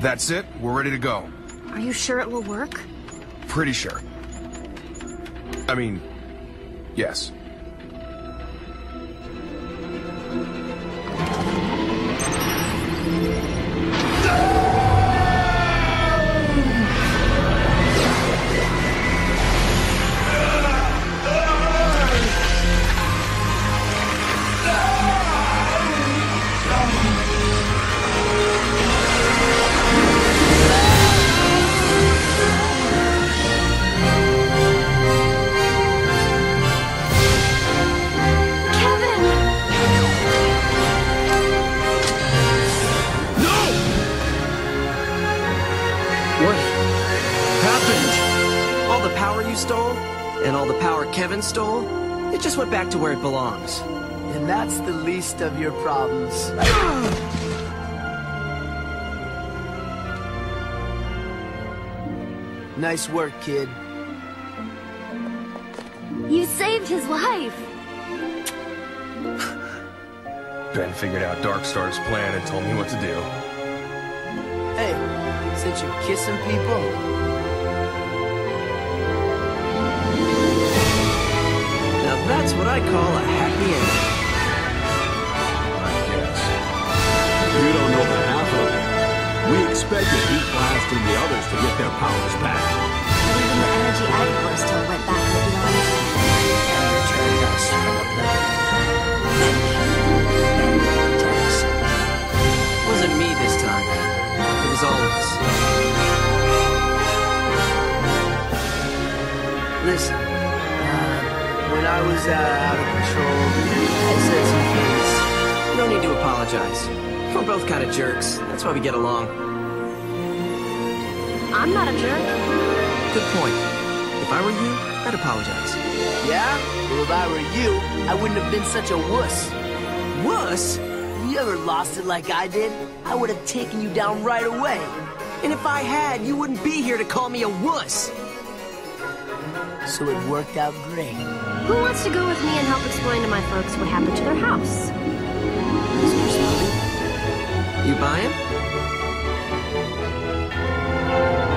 That's it. We're ready to go. Are you sure it will work? Pretty sure. I mean, yes. And all the power Kevin stole, it just went back to where it belongs. And that's the least of your problems. Nice work, kid. You saved his life. Ben figured out Darkstar's plan and told me what to do. Hey, since you're kissing people... That's what I call a happy ending. I guess. You don't know the half of it. We expected Heat Blast and the others to get their powers back. But even the energy Ivor still went back to beyond. Returned us from oblivion. Wasn't me this time. It was all of us. Listen. When I was out of control, I said some things. No need to apologize. We're both kind of jerks. That's why we get along. I'm not a jerk. Good point. If I were you, I'd apologize. Yeah? Well, if I were you, I wouldn't have been such a wuss. Wuss? If you ever lost it like I did, I would have taken you down right away. And if I had, you wouldn't be here to call me a wuss. So it worked out great. Who wants to go with me and help explain to my folks what happened to their house? Mr. Smoothie? You buying?